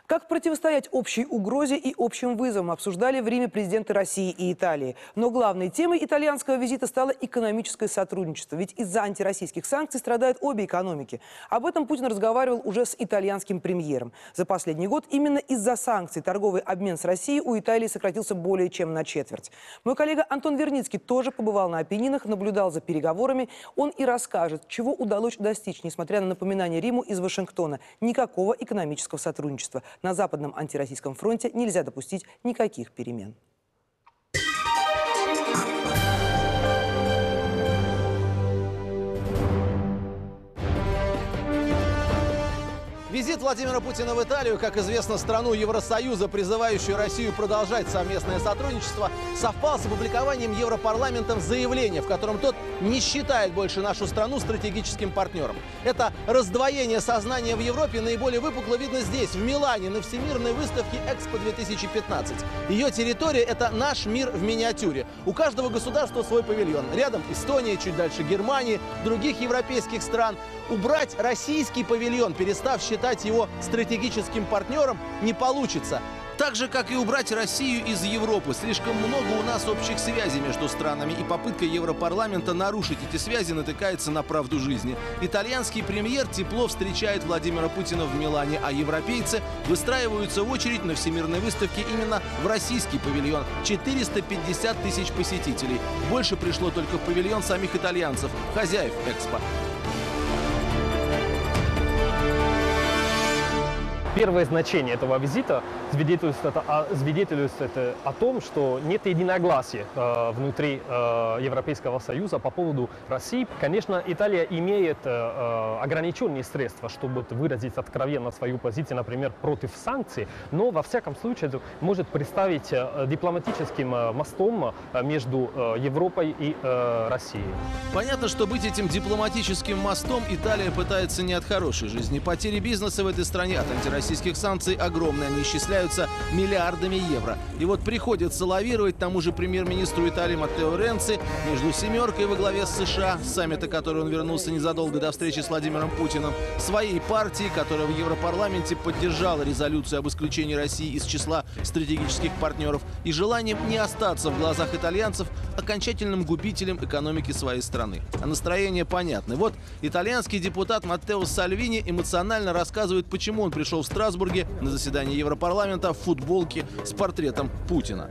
Как противостоять общей угрозе и общим вызовам, обсуждали в Риме президенты России и Италии. Но главной темой итальянского визита стало экономическое сотрудничество. Ведь из-за антироссийских санкций страдают обе экономики. Об этом Путин разговаривал уже с итальянским премьером. За последний год именно из-за санкций торговый обмен с Россией у Италии сократился более чем на четверть. Мой коллега Антон Верницкий тоже побывал на Апеннинах, наблюдал за переговорами. Он и расскажет, чего удалось достичь, несмотря на напоминание Риму из Вашингтона. Никакого экономического сотрудничества. На Западном антироссийском фронте нельзя допустить никаких перемен. Визит Владимира Путина в Италию, как известно, страну Евросоюза, призывающую Россию продолжать совместное сотрудничество, совпал с опубликованием Европарламентом заявления, в котором тот не считает больше нашу страну стратегическим партнером. Это раздвоение сознания в Европе наиболее выпукло видно здесь, в Милане, на Всемирной выставке Экспо-2015. Ее территория – это наш мир в миниатюре. У каждого государства свой павильон. Рядом Эстония, чуть дальше Германия, других европейских стран. Убрать российский павильон, перестав считать его стратегическим партнером, не получится. Так же, как и убрать Россию из Европы. Слишком много у нас общих связей между странами, и попытка Европарламента нарушить эти связи натыкается на правду жизни. Итальянский премьер тепло встречает Владимира Путина в Милане, а европейцы выстраиваются в очередь на Всемирной выставке именно в российский павильон. 450 тысяч посетителей. Больше пришло только в павильон самих итальянцев, хозяев Экспо. Первое значение этого визита свидетельствует о том, что нет единогласия внутри Европейского Союза по поводу России. Конечно, Италия имеет ограниченные средства, чтобы выразить откровенно свою позицию, например, против санкций, но во всяком случае может представить дипломатическим мостом между Европой и Россией. Понятно, что быть этим дипломатическим мостом Италия пытается не от хорошей жизни. Потери бизнеса в этой стране от антироссийских санкций огромные, они исчисляются миллиардами евро. И вот приходится лавировать тому же премьер-министру Италии Маттео Ренци между «семеркой» во главе с США, с саммита, который он вернулся незадолго до встречи с Владимиром Путиным, своей партией, которая в Европарламенте поддержала резолюцию об исключении России из числа стратегических партнеров, и желанием не остаться в глазах итальянцев окончательным губителем экономики своей страны. А настроение понятно. Вот итальянский депутат Маттео Сальвини эмоционально рассказывает, почему он пришел в Страсбурге на заседание Европарламента в футболке с портретом Путина.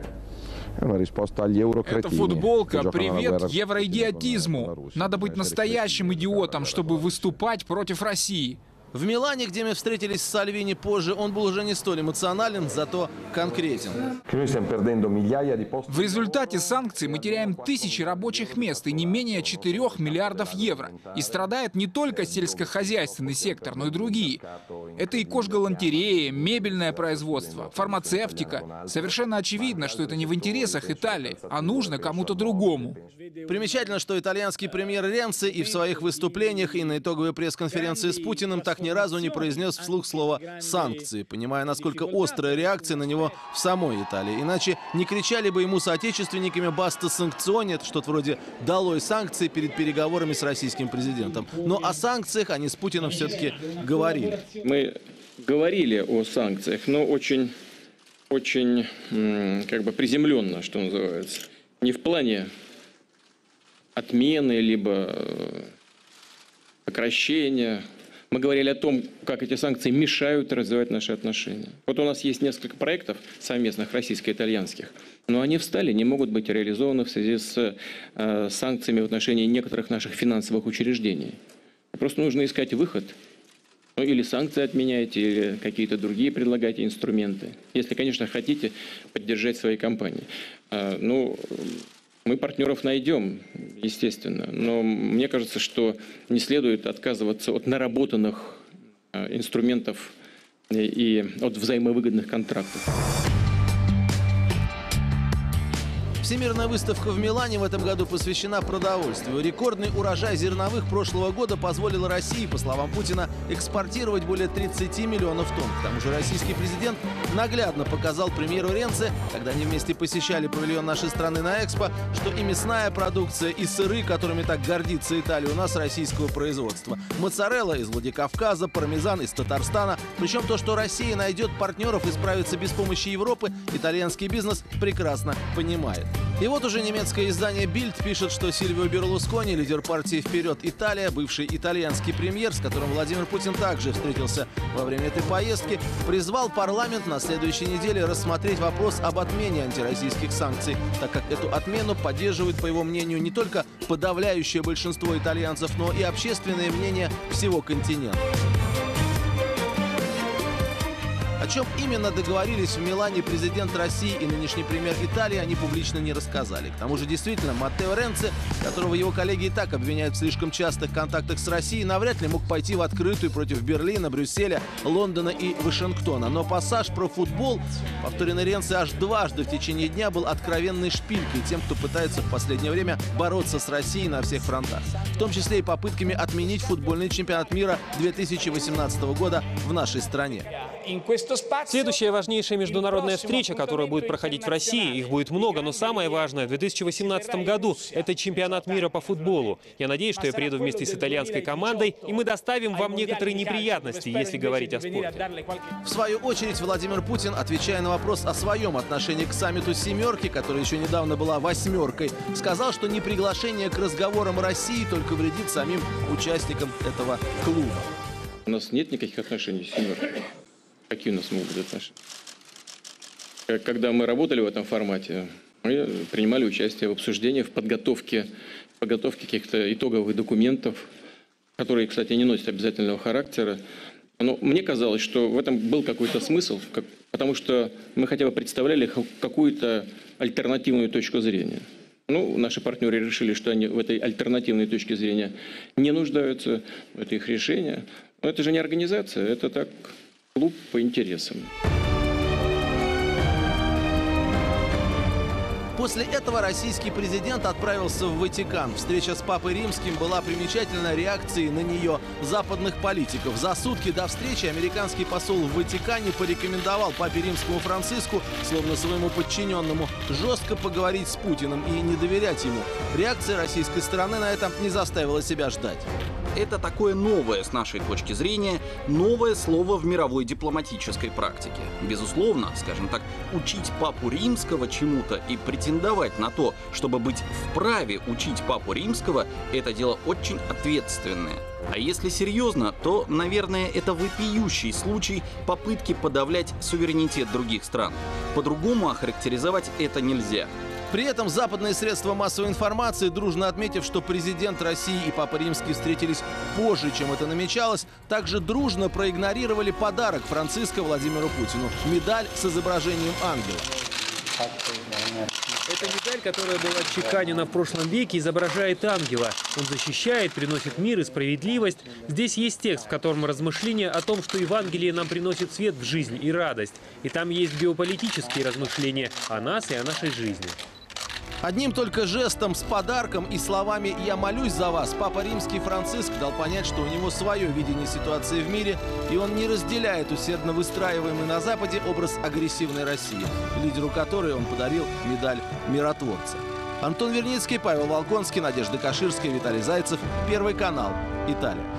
Это футболка «Привет евроидиотизму». Надо быть настоящим идиотом, чтобы выступать против России. В Милане, где мы встретились с Сальвини позже, он был уже не столь эмоционален, зато конкретен. В результате санкций мы теряем тысячи рабочих мест и не менее 4 миллиардов евро. И страдает не только сельскохозяйственный сектор, но и другие. Это и кожгалантерея, мебельное производство, фармацевтика. Совершенно очевидно, что это не в интересах Италии, а нужно кому-то другому. Примечательно, что итальянский премьер Ренци и в своих выступлениях, и на итоговой пресс-конференции с Путиным так ни разу не произнес вслух слово «санкции», понимая, насколько острая реакция на него в самой Италии. Иначе не кричали бы ему соотечественниками «баста санкционе», это что-то вроде «долой санкции» перед переговорами с российским президентом. Но о санкциях они с Путиным все-таки говорили. Мы говорили о санкциях, но очень как бы приземленно, что называется. Не в плане отмены, либо сокращения. Мы говорили о том, как эти санкции мешают развивать наши отношения. Вот у нас есть несколько проектов совместных российско-итальянских, но они встали, не могут быть реализованы в связи с санкциями в отношении некоторых наших финансовых учреждений. Просто нужно искать выход. Ну, или санкции отменяйте, или какие-то другие предлагайте инструменты. Если, конечно, хотите поддержать свои компании. Мы партнеров найдем, естественно, но мне кажется, что не следует отказываться от наработанных инструментов и от взаимовыгодных контрактов. Всемирная выставка в Милане в этом году посвящена продовольствию. Рекордный урожай зерновых прошлого года позволил России, по словам Путина, экспортировать более 30 миллионов тонн. К тому же российский президент наглядно показал премьеру Ренци, когда они вместе посещали павильон нашей страны на Экспо, что и мясная продукция, и сыры, которыми так гордится Италия, у нас российского производства. Моцарелла из Владикавказа, пармезан из Татарстана. Причем то, что Россия найдет партнеров и справится без помощи Европы, итальянский бизнес прекрасно понимает. И вот уже немецкое издание «Бильд» пишет, что Сильвио Берлускони, лидер партии «Вперед Италия», бывший итальянский премьер, с которым Владимир Путин также встретился во время этой поездки, призвал парламент на следующей неделе рассмотреть вопрос об отмене антироссийских санкций, так как эту отмену поддерживает, по его мнению, не только подавляющее большинство итальянцев, но и общественное мнение всего континента. О чем именно договорились в Милане президент России и нынешний премьер Италии, они публично не рассказали. К тому же, действительно, Маттео Ренци, которого его коллеги и так обвиняют в слишком частых контактах с Россией, навряд ли мог пойти в открытую против Берлина, Брюсселя, Лондона и Вашингтона. Но пассаж про футбол, повторенный Ренци аж дважды в течение дня, был откровенной шпилькой тем, кто пытается в последнее время бороться с Россией на всех фронтах. В том числе и попытками отменить футбольный чемпионат мира 2018 года в нашей стране. Следующая важнейшая международная встреча, которая будет проходить в России, их будет много, но самое важное в 2018 году – это чемпионат мира по футболу. Я надеюсь, что я приеду вместе с итальянской командой, и мы доставим вам некоторые неприятности, если говорить о спорте. В свою очередь, Владимир Путин, отвечая на вопрос о своем отношении к саммиту «семерки», которая еще недавно была «восьмеркой», сказал, что неприглашение к разговорам России только вредит самим участникам этого клуба. У нас нет никаких отношений с «семеркой». Какие у нас могут быть отношения? Когда мы работали в этом формате, мы принимали участие в обсуждении, в подготовке каких-то итоговых документов, которые, кстати, не носят обязательного характера. Но мне казалось, что в этом был какой-то смысл, потому что мы хотя бы представляли какую-то альтернативную точку зрения. Ну, наши партнеры решили, что они в этой альтернативной точке зрения не нуждаются, это их решение. Но это же не организация, это так... клуб по интересам. После этого российский президент отправился в Ватикан. Встреча с Папой Римским была примечательной реакцией на нее западных политиков. За сутки до встречи американский посол в Ватикане порекомендовал Папе Римскому Франциску, словно своему подчиненному, жестко поговорить с Путиным и не доверять ему. Реакция российской стороны на это не заставила себя ждать. Это такое новое, с нашей точки зрения, новое слово в мировой дипломатической практике. Безусловно, скажем так, учить Папу Римского чему-то и претендовать на то, чтобы быть вправе учить Папу Римского, это дело очень ответственное. А если серьезно, то, наверное, это вопиющий случай попытки подавлять суверенитет других стран. По-другому охарактеризовать это нельзя. При этом западные средства массовой информации, дружно отметив, что президент России и Папа Римский встретились позже, чем это намечалось, также дружно проигнорировали подарок Франциска Владимиру Путину – медаль с изображением ангела. Эта медаль, которая была отчеканена в прошлом веке, изображает ангела. Он защищает, приносит мир и справедливость. Здесь есть текст, в котором размышления о том, что Евангелие нам приносит свет в жизнь и радость. И там есть геополитические размышления о нас и о нашей жизни. Одним только жестом с подарком и словами «Я молюсь за вас» Папа Римский Франциск дал понять, что у него свое видение ситуации в мире, и он не разделяет усердно выстраиваемый на Западе образ агрессивной России, лидеру которой он подарил медаль миротворца. Антон Верницкий, Павел Волконский, Надежда Каширская, Виталий Зайцев. Первый канал. Италия.